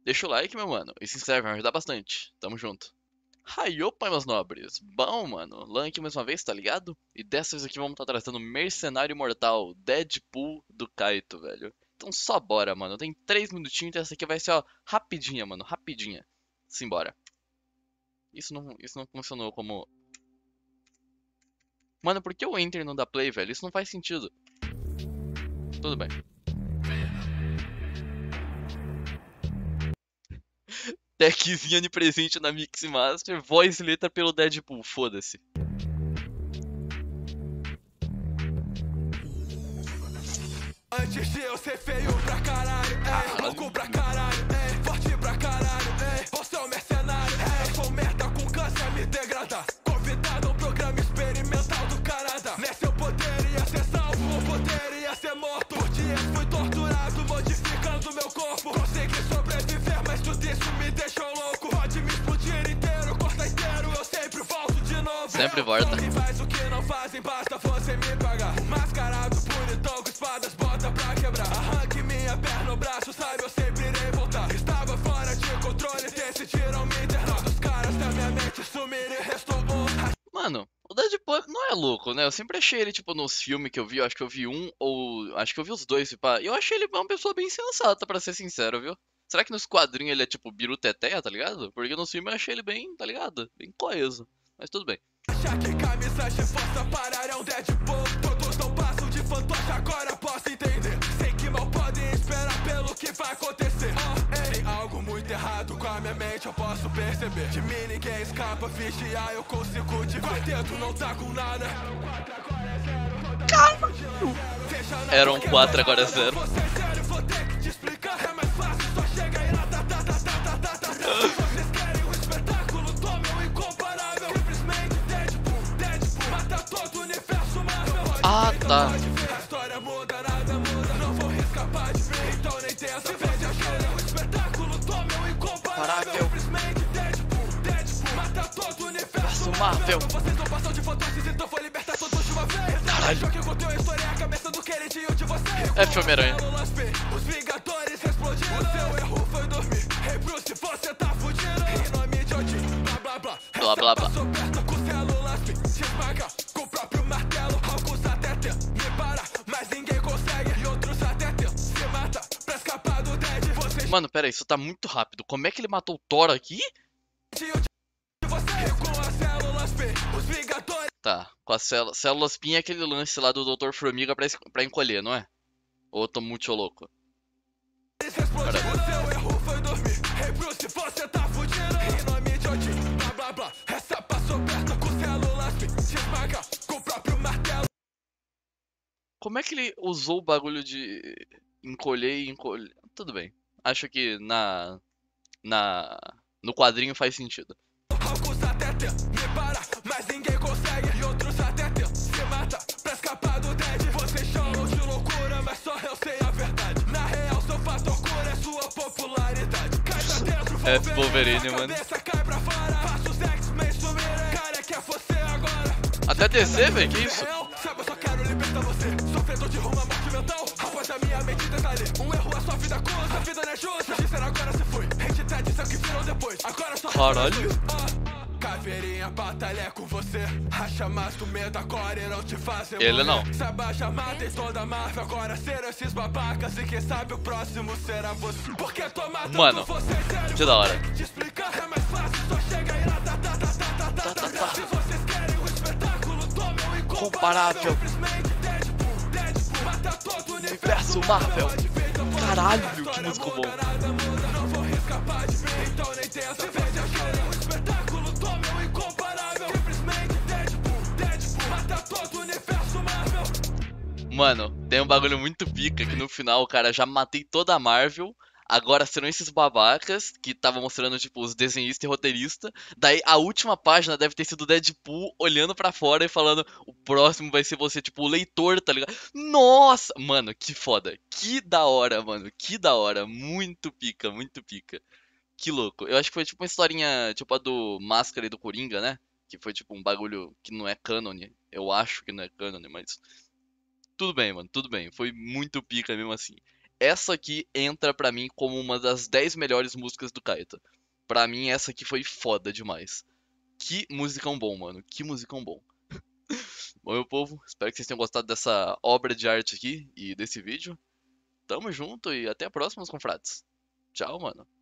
Deixa o like, meu mano, e se inscreve, vai ajudar bastante. Tamo junto. Hi, opa, meus nobres. Bom, mano, Lan aqui mais uma vez, tá ligado? E dessa vez aqui vamos estar tratando Mercenário Imortal, Deadpool do Kaito, velho. Então só bora, mano. Tem 3 minutinhos e essa aqui vai ser, ó, rapidinha, mano, rapidinha. Simbora. Isso não funcionou como... Mano, por que o Enter não dá play, velho? Isso não faz sentido. Tudo bem. Techzinho onipresente na Mixmaster, voz e letra pelo Deadpool, foda-se. Antes de eu ser feio pra caralho, louco pra caralho, forte pra caralho, você é um mercenário, eu sou merda com câncer a me degradar. Convidado ao programa experimental do Canadá. Nesse eu poderia ser salvo ou poderia ser morto. Por dias fui torturado, modificando meu corpo. Consegui sobreviver, mas tudo isso me deixou louco. Pode me explodir inteiro, corta inteiro, eu sempre volto de novo. Sempre volta. Faz o que não fazem, basta você me pagar. Mascarado, bonitão, com espadas, bota pra quebrar. Arranque minha perna, o braço, sabe, eu sempre irei voltar. Estava fora de controle, decidiram me internar. Os caras da minha mente sumiram e restou um. Mano, o Deadpool não é louco, né? Eu sempre achei ele, tipo, nos filmes que eu vi, eu acho que eu vi um ou... Acho que eu vi os dois, pá. E eu achei ele uma pessoa bem sensata, pra ser sincero, viu? Será que nos quadrinhos ele é, tipo, biruteteia, tá ligado? Porque nos filmes eu achei ele bem, tá ligado? Bem coeso. Mas tudo bem. Achar que camisas de força pararão Deadpool. Todos não passam de fantoche, agora posso entender. Sei que mal podem esperar pelo que vai acontecer. Tem algo muito errado com a minha mente, eu posso perceber. De mim ninguém escapa, vigiar eu consigo te ver. Quarteto não tá com nada. Era um 4, agora é 0. Você é sério, vou ter que te explicar. É mais fácil, só chega aí na vocês querem um espetáculo, tome um incomparável. Simplesmente Deadpool, mata todo o universo Marvel. Ah, tá. A história muda, nada muda, não vou escapar de mim. Então nem tenta, vende a chora. Um espetáculo, tome um incomparável. Simplesmente Deadpool, mata todo o universo Marvel. Vocês não passam de fantoches, então vou libertar todos de uma vez. Caralho. Que eu contei a história, a cabeça do queridinho de vocês. É Filme-Aranha. Os Vingadores explodiram. O seu erro foi dormir. Hey Bruce, você tá fudido. Em nome de Odin, blá blá blá. Blá, blá, blá. Passou perto com células, se esmaga com o próprio martelo. Alguns até tentam me parar, mas ninguém consegue. E outros até tentam se mata pra escapar do Dead. Vocês Mano, pera aí, isso tá muito rápido. Como é que ele matou o Thor aqui? tinham de vocês. Com as células P, os Vingadores. Tá, com as células PIN é aquele lance lá do Dr. Formiga pra encolher, não é? Ou eu tô muito louco? Explodiram. O seu erro foi dormir. Hey Bruce, você tá fudido. Em nome de Odin, blá blá blá. Essa passou perto com células P, se esmaga com o próprio martelo. Como é que ele usou o bagulho de encolher e encolher? Tudo bem. Acho que no quadrinho faz sentido. Alguns até tentam me parar, mas ninguém consegue. E outros até tentam se mata pra escapar do Dead. Vocês chamam de loucura, mas só eu sei a verdade. Na real, seu fator cura é sua popularidade. Cai pra dentro, É Wolverine, a mano. cabeça cai pra fora. Faça os X-Men sumirem. Cara, que é você agora. Até DC, velho, que isso? Real, sabe, eu só quero libertar você. Sofredor de rumo à morte mental. Após a minha mente detalhe. Um erro a sua vida acusa. A vida não é justa. Disseram agora se foi. Entidade são que viram depois. Agora só Caralho. Caveirinha, batalha é com você. Racha mais com medo agora e não te faz Ele não. Sabe a chamada em toda a Marvel. Agora serão esses babacas. E quem sabe o próximo será você. Porque tô matando Mano, você sério. que da hora. Te explicar é mais fácil. Só chega aí na Se vocês querem um espetáculo, tome um Comparável. Simplesmente Deadpool, mata todo o Universo Marvel. Caralho, que músico bom. Não vou escapar de mim, então nem tenta. Vende a chora, um espetáculo, tome um incomparável. Simplesmente Deadpool, mata todo o universo Marvel. Mano, tem um bagulho muito pica que no final, cara, já matei toda a Marvel. Agora serão esses babacas que tava mostrando, tipo, os desenhistas e roteiristas. Daí a última página deve ter sido o Deadpool olhando pra fora e falando: o próximo vai ser você, tipo, o leitor, tá ligado? Nossa! Mano, que foda. Que da hora, mano. Que da hora. Muito pica, muito pica. Que louco. Eu acho que foi tipo uma historinha, tipo a do Máscara e do Coringa, né? Que foi tipo um bagulho que não é cânone. Eu acho que não é cânone, mas. Tudo bem, mano, tudo bem. Foi muito pica mesmo assim. essa aqui entra pra mim como uma das 10 melhores músicas do Kaita. Pra mim, essa aqui foi foda demais. Que musicão bom, mano. Que musicão bom. Bom, meu povo, espero que vocês tenham gostado dessa obra de arte aqui e desse vídeo. Tamo junto e até a próxima, confrades. Tchau, mano.